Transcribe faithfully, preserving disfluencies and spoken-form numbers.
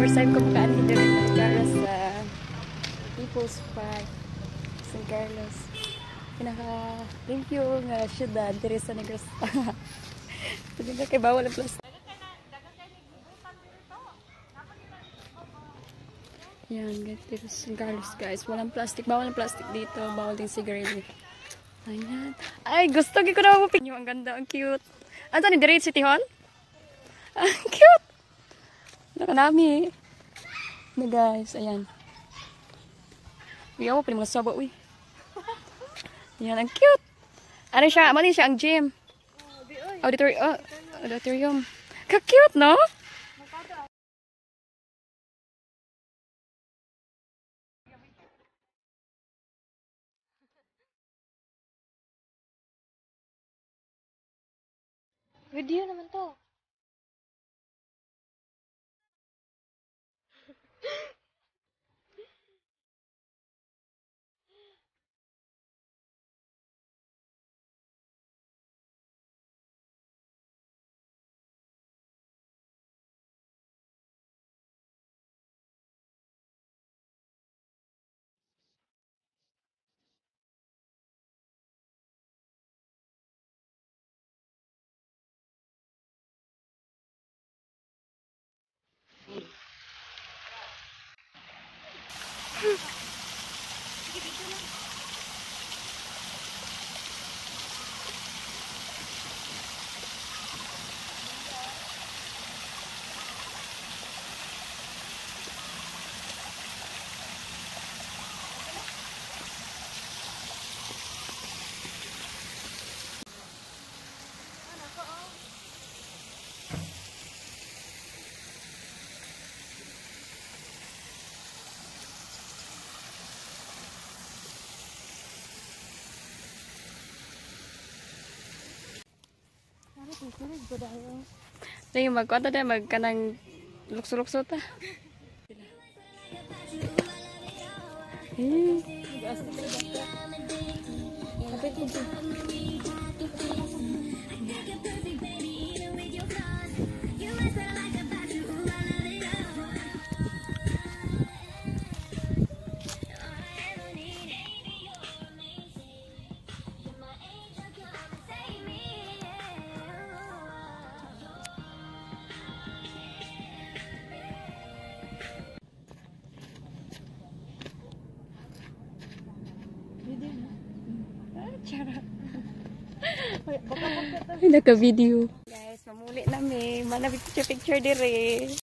First time ko makaani dito para sa People's Park, San Carlos. Pinaka-thank you nga syudad, Teresa Negros. Pwede na kay bawal ang plastic. Yan, dito sa San Carlos guys. Walang plastic, bawal ang plastic dito. Bawal din sigarilyo. Ayan. Ay, gusto ko na mapapin yung ang ganda, ang cute. Ano ni Direct City Hall? Ang cute! Nakanami eh. Na guys, ayan. Uy, ako pa rin mga saba, uy. Ayan, ang cute! Ano siya? Ano siya? Ang gym. Auditorium. Oh, auditorium. Ka-cute, no? Video naman to. Ito yung magkwanta din, magkanang lukso-lukso ta. Eh. Ay, naka-video. Guys, mamuli namin. Manabig picture-picture dire.